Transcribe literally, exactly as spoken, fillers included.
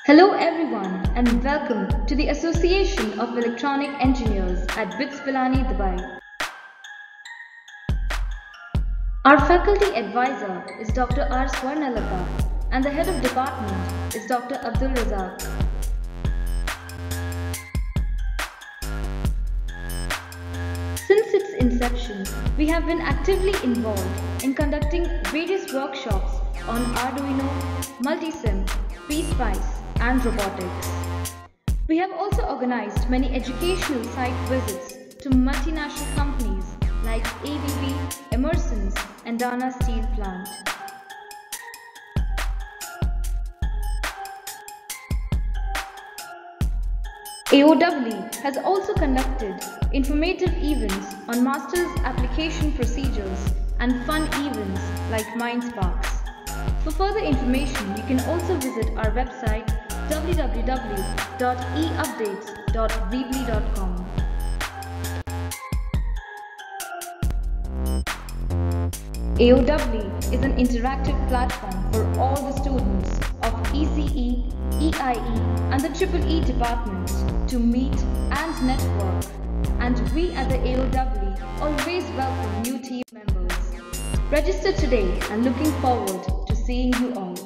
Hello everyone and welcome to the Association of Electronic Engineers at BITS Pilani, Dubai. Our faculty advisor is Doctor R. Swarnalata and the head of department is Doctor Abdul Razak. Since its inception, we have been actively involved in conducting various workshops on Arduino, Multisim, PSpice, and robotics. We have also organized many educational site visits to multinational companies like A B B, Emerson's, and Dana Steel Plant. A O W E has also conducted informative events on Masters application procedures and fun events like MindSparks. For further information, you can also visit our website w w w dot e updates dot weebly dot com. A O W E is an interactive platform for all the students of E C E, E I E and the Triple E departments to meet and network, and we at the A O W E always welcome new team members. Register today and looking forward to seeing you all.